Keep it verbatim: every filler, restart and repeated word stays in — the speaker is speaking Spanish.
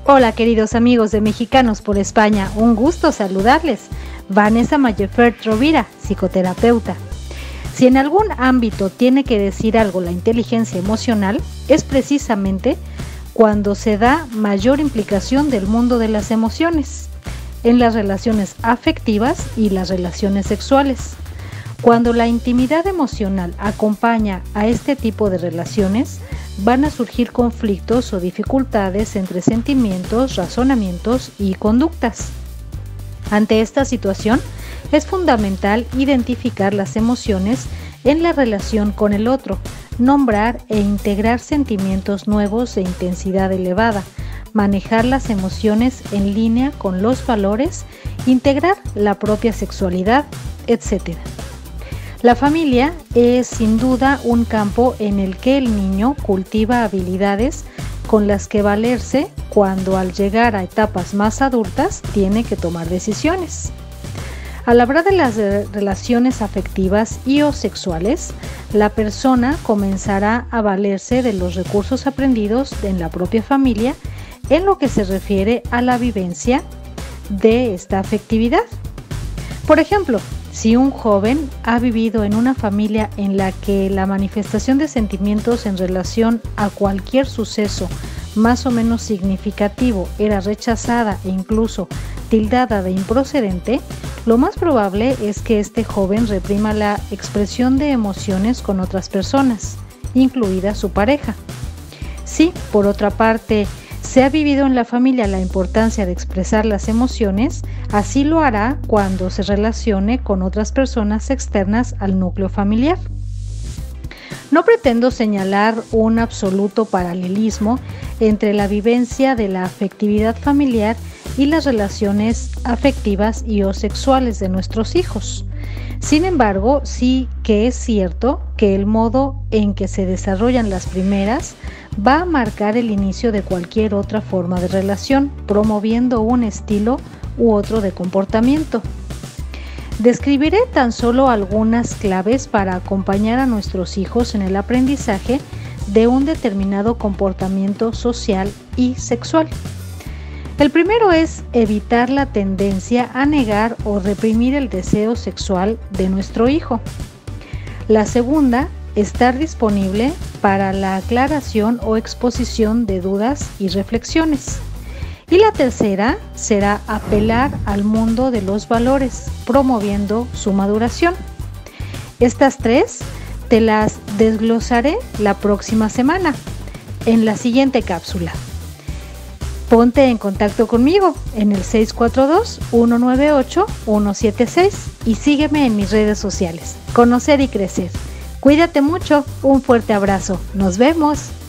Hola queridos amigos de Mexicanos por España, un gusto saludarles. Vanessa Mayefert Rovira, psicoterapeuta. Si en algún ámbito tiene que decir algo la inteligencia emocional, es precisamente cuando se da mayor implicación del mundo de las emociones, en las relaciones afectivas y las relaciones sexuales. Cuando la intimidad emocional acompaña a este tipo de relaciones, van a surgir conflictos o dificultades entre sentimientos, razonamientos y conductas. Ante esta situación, es fundamental identificar las emociones en la relación con el otro, nombrar e integrar sentimientos nuevos de intensidad elevada, manejar las emociones en línea con los valores, integrar la propia sexualidad, etcétera. La familia es sin duda un campo en el que el niño cultiva habilidades con las que valerse cuando al llegar a etapas más adultas tiene que tomar decisiones. Al hablar de las relaciones afectivas y o sexuales, la persona comenzará a valerse de los recursos aprendidos en la propia familia en lo que se refiere a la vivencia de esta afectividad. Por ejemplo, si un joven ha vivido en una familia en la que la manifestación de sentimientos en relación a cualquier suceso más o menos significativo era rechazada e incluso tildada de improcedente, lo más probable es que este joven reprima la expresión de emociones con otras personas, incluida su pareja. Si, por otra parte, se ha vivido en la familia la importancia de expresar las emociones, así lo hará cuando se relacione con otras personas externas al núcleo familiar. No pretendo señalar un absoluto paralelismo entre la vivencia de la afectividad familiar y las relaciones afectivas y o sexuales de nuestros hijos. Sin embargo, sí que es cierto que el modo en que se desarrollan las primeras va a marcar el inicio de cualquier otra forma de relación, promoviendo un estilo u otro de comportamiento. Describiré tan solo algunas claves para acompañar a nuestros hijos en el aprendizaje de un determinado comportamiento social y sexual. El primero es evitar la tendencia a negar o reprimir el deseo sexual de nuestro hijo. La segunda, estar disponible para la aclaración o exposición de dudas y reflexiones. Y la tercera será apelar al mundo de los valores, promoviendo su maduración. Estas tres te las desglosaré la próxima semana en la siguiente cápsula. Ponte en contacto conmigo en el seis cuatro dos, uno nueve ocho, uno siete seis y sígueme en mis redes sociales. Conocer y crecer. Cuídate mucho, un fuerte abrazo. Nos vemos.